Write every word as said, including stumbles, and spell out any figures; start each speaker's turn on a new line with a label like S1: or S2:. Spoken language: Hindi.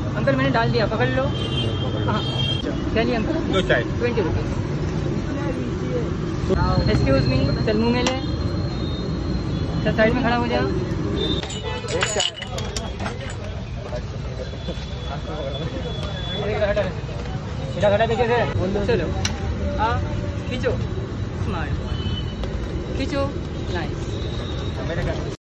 S1: अंकल मैंने डाल दिया, पकड़ लो। हाँ क्या लिए अंकल?
S2: दो चाय
S1: ट्वेंटी रुपीज़। एक्सक्यूज मी, चल मुँह में ले, चल साइड में खड़ा हो जा। चलो हाँ खींचो, स्मार्ट खींचो, नाइस।